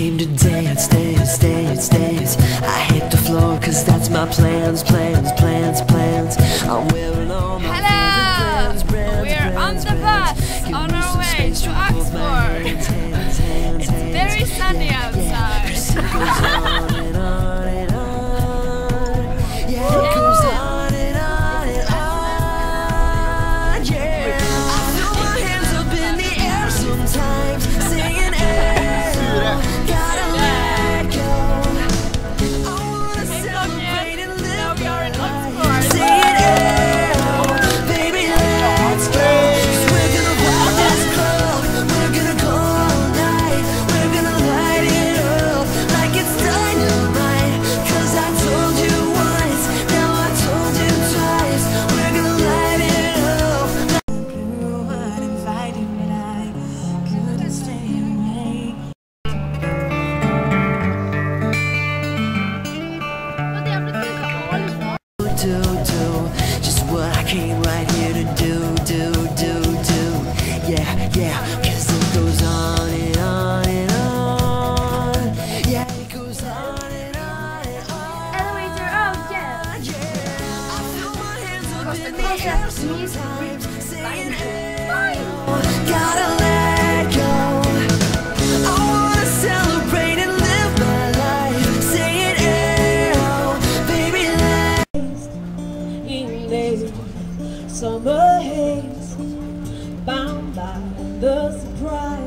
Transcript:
came to dance, dance, dance, dance. I hit the floor cause that's my plans, plans, plans, plans. I'm wearing all my favorite brands, we're on the bus on our way to Oxford. It's very sunny outside. Just what I came right here to do. Yeah, cause it goes on and on and on. Yeah, it goes on and on and on. Elevator out, yeah. I feel my hands up in the air sometimes, saying hey, gotta let go. I wanna celebrate and live my life, saying hey, baby, summer haze, bound by the surprise.